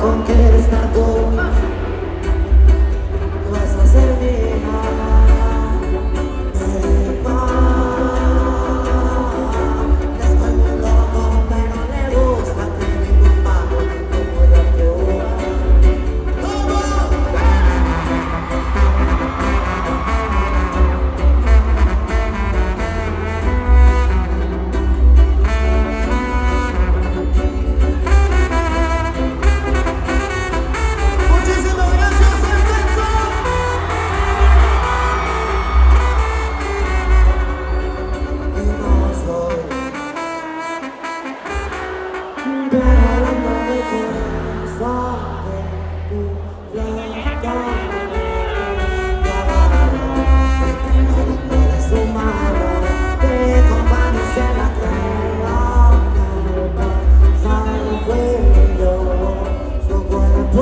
con querer estar tú. Vas a ser mía. Estoy muy loco, pero le gusta que ningún mago me pueda probar. Muchísimas gracias, Alcanza. Y no soy, pero no me pienso que tú la su mano, te acompañes en la tierra, sabe fue yo, su cuerpo.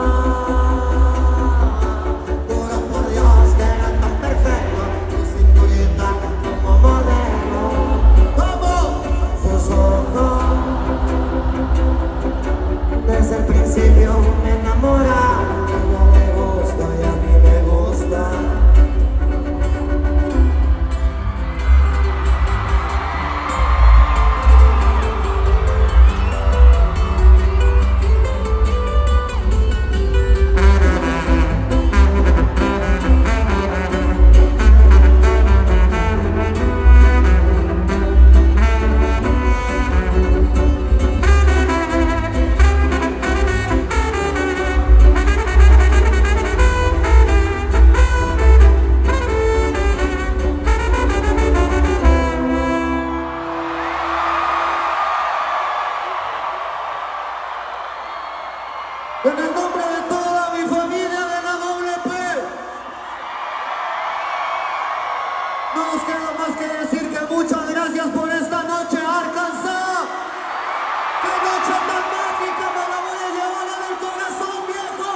Juro por Dios que era tan perfecto, tu cinturita como modelo, como sus ojos. Desde el principio me enamoraron, a ella le gusta y a mí me gusta. En el nombre de toda mi familia de la WP, no nos queda más que decir que muchas gracias por esta noche, Arkansas. ¡Qué noche tan mágica! Me la voy a llevar en el corazón, viejo.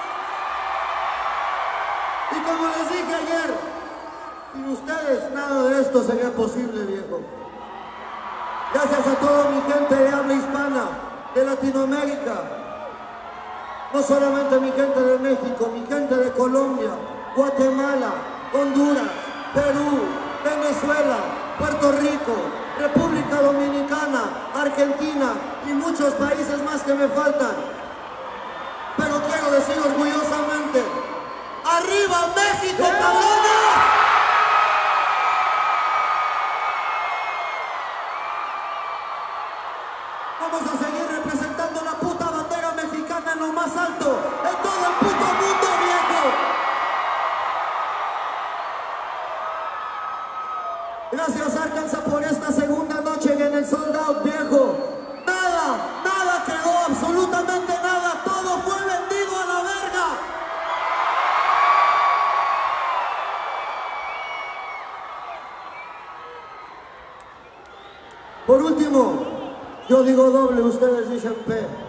Y como les dije ayer, sin ustedes nada de esto sería posible, viejo. Gracias a toda mi gente de habla hispana, de Latinoamérica. No solamente mi gente de México, mi gente de Colombia, Guatemala, Honduras, Perú, Venezuela, Puerto Rico, República Dominicana, Argentina y muchos países más que me faltan. Pero quiero decir orgullosamente, ¡arriba México, cabrones! Vamos a seguir representando la puta bandera mexicana en lo más alto, en todo el puto mundo, viejo. Gracias, Arkansas, por esta segunda noche en el Sold Out, viejo. Nada quedó, absolutamente nada, todo fue vendido a la verga. Por último, yo digo doble, ustedes dicen P.